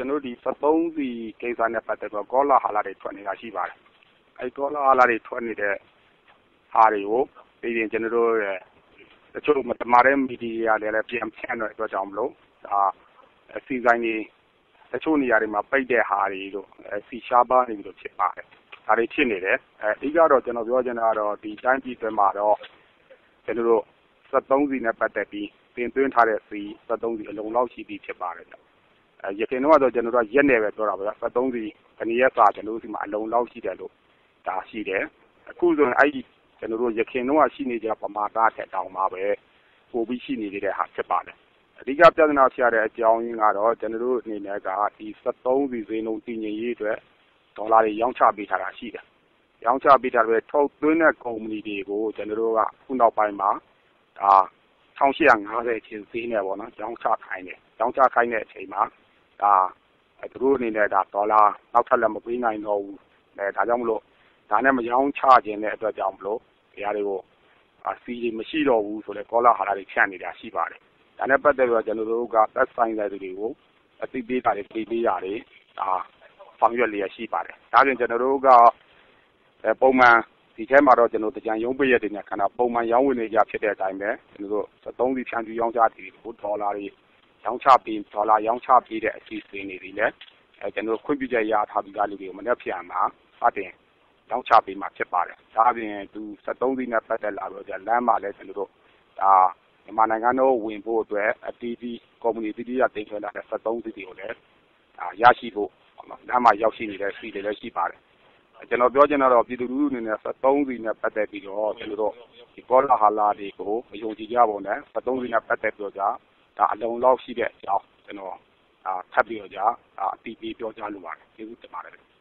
ကျွန်တော်ဒီ73စီကိစ္စနဲ့ပတ်သက်တော့ကောလာဟာလာတွေထွက်နေတာရှိပါတယ်အဲကောလာဟာလာတွေထွက်နေတဲ့ဟာတွေကိုပြည်ရင်ကျွန်တော်တို့တချို့မတမာတဲ့မီဒီယာတွေလည်းပြန်ဖြန့်တဲ့အတွက်ကြောင့်မလို့ဒါစီဆိုင်တွေတချို့နေရာတွေမှာပိတ်တဲ့ဟာတွေတို့စီရှားပါနေပြီးတော့ဖြစ်ပါတယ်ဒါတွေဖြစ်နေတယ်အဓိကတော့ကျွန်တော်ပြောချင်တာကတော့ဒီတိုင်းပြည်တွေမှာတော့ကျွန်တော်တို့73စီနဲ့ပတ်သက်ပြီးတင်သွင်းထားတဲ့စီ73စီအလုံးလောက်ရှိပြီးဖြစ်ပါတယ်ရခိုင်တော့ကျွန်တော်တို့ရက်နေပဲပြောတာပဲ73စီတနည်းရက်စာကျွန်တော်တို့ဒီမှာအလုံးလောက်ရှိတယ်လို့ဒါရှိတယ်အခုဆိုရင်အဲ့ဒီကျွန်တော်တို့ရခိုင်တော့ရှိနေကြပမာဏထက်တောင်မှပဲပိုပြီးရှိနေတဲ့ဟာဖြစ်ပါတယ်အဓိကပြဿနာဖြစ်ရတဲ့အကြောင်းရင်းကတော့ကျွန်တော်တို့အနေနဲ့ကဒီ73စီဈေးနှုန်းတည်ငြိမ်ရေးအတွက်ဒေါ်လာတွေရောင်းချပေးထားတာရှိတယ်ရောင်းချပေးထားတဲ့ထုတ်သွင်းတဲ့ကုမ္ပဏီတွေကိုကျွန်တော်တို့ကခုနောက်ပိုင်းမှာဒါ1850ချင်းဈေးနဲ့ပေါ့နော်ရောင်းချခိုင်းတယ်ရောင်းချခိုင်းတဲ့အချိန်မှာဒါသူတို့အနေနဲ့ဒါဒေါ်လာနောက်ထပ်လည်းမပေးနိုင်တော့ဘူးဒါကြောင့်မလို့ဒါနဲ့မရောင်းချခြင်းတဲ့အတွက်ကြောင့်မလို့တရားတွေကိုစီတွေမရှိတော့ဘူးဆိုလဲကောလာဟာလာတွေဖြန့်နေတာရှိပါတယ်ဒါနဲ့ပတ်သက်ပြီးတော့ကျွန်တော်တို့ကသက်ဆိုင်တဲ့သူတွေကိုအသိပေးတာတွေပေးရတယ်ဒါဆောင်ရွက်လျက်ရှိပါတယ်ဒါပြင်ကျွန်တော်တို့ကပုံမှန်ဒီထဲမှာတော့ကျွန်တော်တကြံရုံးပိရက်တွေနဲ့ခန္ဓာပုံမှန်ရောင်းဝယ်နေကြဖြစ်တဲ့အတိုင်းပဲကျွန်တော်တို့73စီဖြန့်ဖြူးရောင်းချတီကိုဒေါ်လာတွေရောင်းချပြီးဒေါ်လာရောင်းချပြီးတဲ့အစီအစဉ်တွေလည်းကျွန်တော်ခွင့်ပြုချက်ရထားပြီးသားလူတွေကိုမနေ့ပြန်မှာစတင်ရောင်းချပေးမှာဖြစ်ပါတယ်ဒါအပြင်သူ73စီနဲ့ပတ်သက်လာတော့လမ်းမှာလည်းကျွန်တော်တို့ဒါမြန်မာနိုင်ငံတော်ဝင်ဖို့အတွက်အတီးတီးကုမ္ပဏီတီးတီးကတင်သွင်းလာတဲ့73စီတွေကိုလည်းရရှိဖို့လမ်းမှာရောက်ရှိနေတဲ့စီတွေလည်းရှိပါတယ်ကျွန်တော်ပြောချင်တာတော့ပြည်သူလူထုအနေနဲ့73စီနဲ့ပတ်သက်ပြီးတော့ကျွန်တော်တို့ဒီကောလာဟာလာတွေကိုမယုံကြည်ကြပါနဲ့73စီနဲ့ပတ်သက်ပြီးတော့ဒါအလုံးလောက်ရှိတဲ့အကြောင်းကျွန်တော်ထပ်ပြီးတော့အတီးပြီးပြောကြားလိုပါတယ်ကျေးဇူးတင်ပါတယ်